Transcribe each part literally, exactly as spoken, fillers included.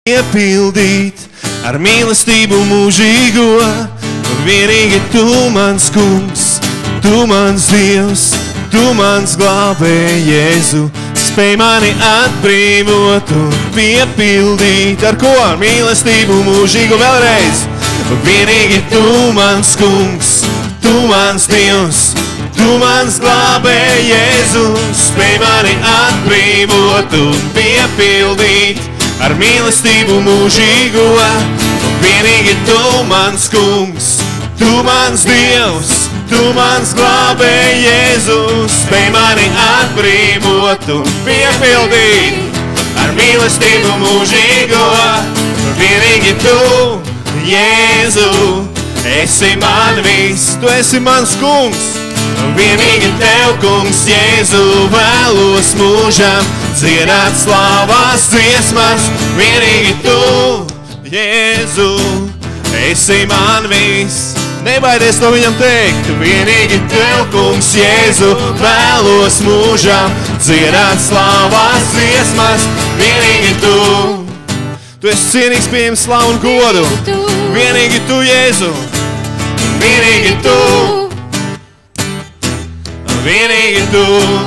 piepildīt ar mīlestību mūžīgo. Vienīgi tu mans kungs, tu mans Dievs, tu mans glābēji, Jēzu. Spēj mani atbrīvot un piepildīt ar ko? Ar mīlestību mūžīgu vēlreiz. Vienīgi tu mans kungs, tu mans Dievs, tu mans glābēji, Jēzu. Spēj mani atbrīvot un piepildīt ar mīlestību mūžīgo. Vienīgi tu mans kungs, tu mans Dievs, tu mans glābēji, Jēzu. Spēj mani atbrīvot un piepildīt ar mīlestību mūžīgo. Vienīgi tu, Jēzu, esi man viss, tu esi mans kungs. Vienīgi tev, kungs, Jēzu, vēlos mūžam dziedāt slavās dziesmas. Vienīgi tu, Jēzu, esi man viss. Nebaidies to viņam teikt. Vienīgi tev, kungs, Jēzu, vēlos mūžam dziedāt slavās dziesmas. Vienīgi tu, tu esi cienīgs pieņemt slavu un godu. Vienīgi tu, Jēzu, vienīgi tu, vienīgi tu.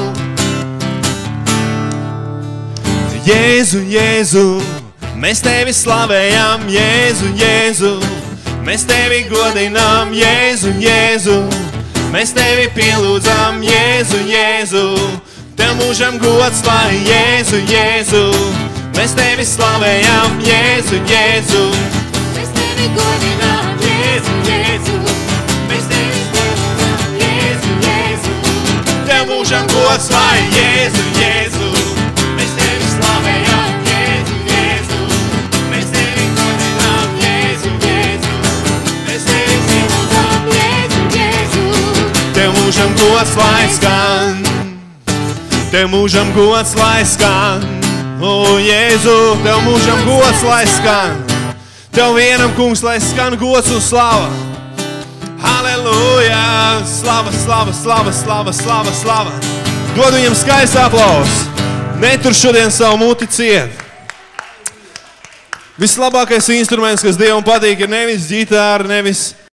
Jēzu, Jēzu, mēs tevi slavējam, Jēzu, Jēzu. Mēs tevi godinām, Jēzu, Jēzu. Mēs tevi pielūdzam, Jēzu, Jēzu. Tev mūžam gods lai, Jēzu, Jēzu. Mēs tevi slavējam, Jēzu, Jēzu. Mēs tevi godinām, Jēzu, Jēzu. Mēs tevi pielūdzam, Jēzu, Jēzu. Tev mūžam gods lai, Jēzu, Jēzu. Mēs tevi slavējam, Jēzu, Jēzu. Mēs tevi godinām, Jēzu, Jēzu. Mēs tevi pielūdzam, Jēzu, Jēzu. Tev mūžam gods lai skan. Tev mūžam gods lai skan. O, Jēzu, tev mūžam gods lai skan. Tev vienam, kungs, lai skan gods un slava. Halleluja! Slava, slava, slava, slava, slava, slava. Dod viņam skaistu aplausu. Netur šodien savu muti ciet. Vislabākais instruments, kas Dievam patīk, ir nevis ģitāra, nevis